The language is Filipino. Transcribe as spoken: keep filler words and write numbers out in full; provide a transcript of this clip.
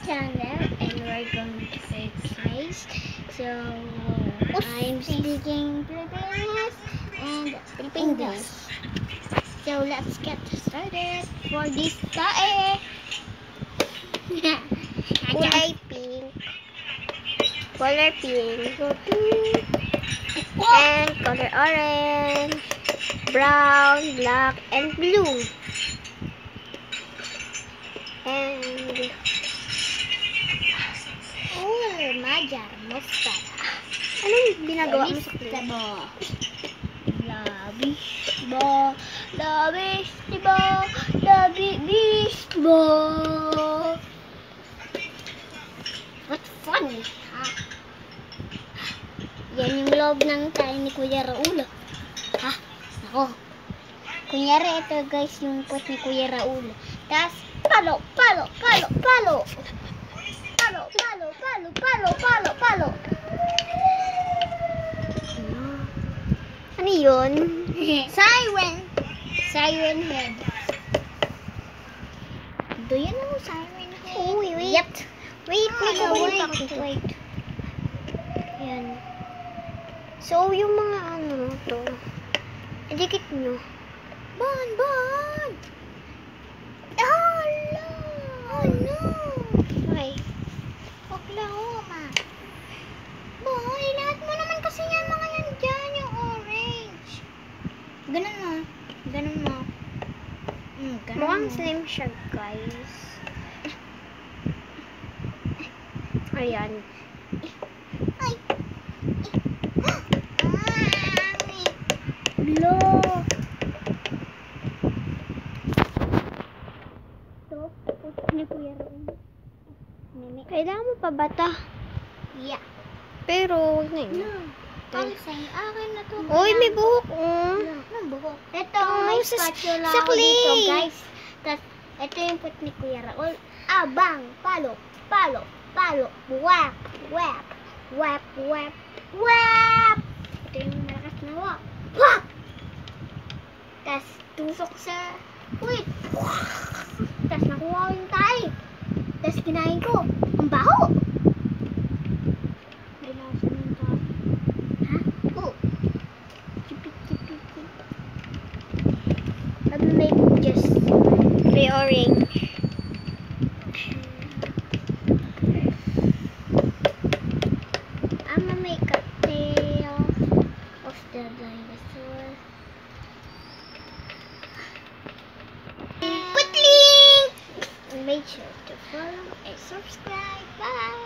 channel and we're going to say guys. So I'm speaking Philippines and English. So let's get started for this tae. Kulay pink, color pink, and color orange, brown, black, and blue. And Oh, Majar, mustard. anong ginagawa mo sa plate? Labish ba, labish ba, labish ba. What's funny, ha? Yan yung loob ng tayo ni Kuya Raul. Ha? Ako. Kunyari, ito guys, yung pot ni Kuya Raul. Tapos, palo, palo, palo, palo. Palo, palo, palo, palo, palo, palo. Ano yun? Siren. Siren head. Do you know siren head? Oh, wait, wait. Yep. Wait, may Ah, kukunin wait, pa ako dito. wait. Ayan. So, yung mga ano to, idikit nyo. Bon, bon. Oh, no. Oh, no. Okay. Oklahoma. Boy, lahat mo naman kasi yan mga yan dyan, yung orange. Ganun mo. Ganun mo. Mm, ganun Mukhang mo. slim siya, guys. Ayan. Ay. Lo. To, tapos ni Kuya Raul. Nene. Kailangan mo pa bata. Yeah. Pero, huwag na yun. No. Ang sa'yo, akin na to. Uy, may buhok, oh. Ano buhok? Ito, Oh, may sa- spatula sa ako dito, clay. guys. Tapos, ito yung put ni Kuya Raul. Abang, palo, palo, palo, wap, wap, wap, wap, wap. Ito yung malakas na wap. Wap! Tapos, tusok sa, wait. Tapos, nakuha ko yung tayo. Tapos, kinain ko. Ang baho. May lasa ng tayo. Ha? Oh. Chipit, chipit, chipit. I'll make just may orange. I'm gonna make a tail of the dinosaur. Put link! Make sure to follow and subscribe. Bye!